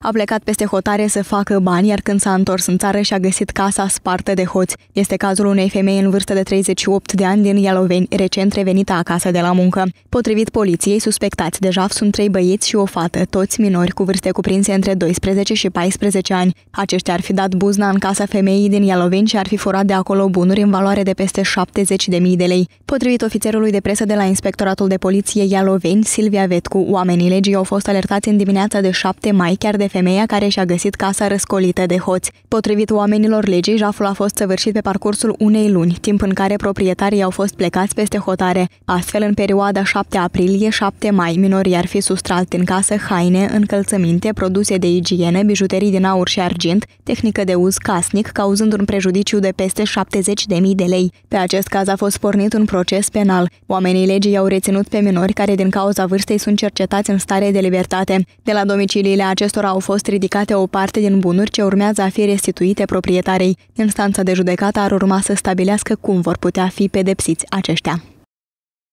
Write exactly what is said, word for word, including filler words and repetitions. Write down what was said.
A plecat peste hotare să facă bani, iar când s-a întors în țară și-a găsit casa spartă de hoți. Este cazul unei femei în vârstă de treizeci și opt de ani din Ialoveni, recent revenită acasă de la muncă. Potrivit poliției, suspectați de jaf sunt trei băieți și o fată, toți minori cu vârste cuprinse între doisprezece și paisprezece ani. Aceștia ar fi dat buzna în casa femeii din Ialoveni și ar fi furat de acolo bunuri în valoare de peste șaptezeci de mii de lei. Potrivit ofițerului de presă de la Inspectoratul de Poliție Ialoveni, Silvia Vetcu, oamenii legii au fost alertați în dimineața de șapte mai chiar de femeia care și-a găsit casa răscolită de hoți. Potrivit oamenilor legii, jaful a fost săvârșit pe parcursul unei luni, timp în care proprietarii au fost plecați peste hotare. Astfel, în perioada șapte aprilie - șapte mai, minorii ar fi sustrat din casă haine, încălțăminte, produse de igienă, bijuterii din aur și argint, tehnică de uz casnic, cauzând un prejudiciu de peste șaptezeci de mii de lei. Pe acest caz a fost pornit un proces penal. Oamenii legii au reținut pe minori care din cauza vârstei sunt cercetați în stare de libertate. De la domiciliile acestora au fost ridicate o parte din bunuri ce urmează a fi restituite proprietarei. Instanța de judecată ar urma să stabilească cum vor putea fi pedepsiți aceștia.